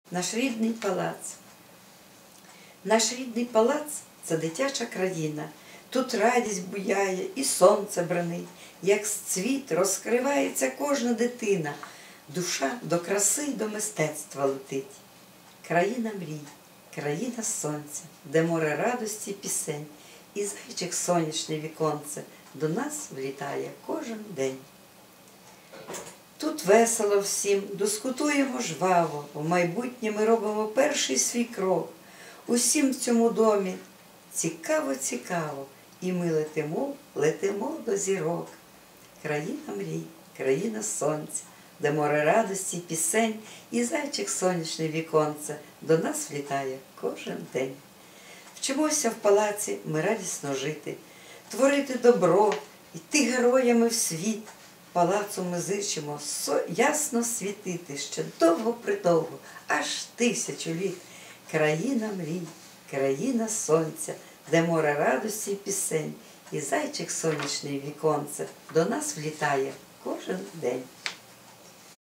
Наш рідний палац. Наш рідний палац – це дитяча країна. Тут радість буяє і сонце бранить, як цвіт розкривається кожна дитина. Душа до краси й до мистецтва летить. Країна мрій, країна сонця, де море радості пісень, і зайчик сонячне віконце до нас влітає кожен день. Тут весело всім, дискутуємо жваво, в майбутнє ми робимо перший свій крок. Усім в цьому домі цікаво-цікаво, і ми летимо до зірок. Країна мрій, країна сонця, де море радості пісень, і зайчик сонячне віконце до нас влітає кожен день. Вчимося в палаці ми радісно жити, творити добро, йти героями в світ. Палацу ми зичимо ясно світити ще довго-придовго, аж 1000 літ. Країна мрій, країна сонця, де море радості й пісень, і зайчик сонячний віконце до нас влітає кожен день.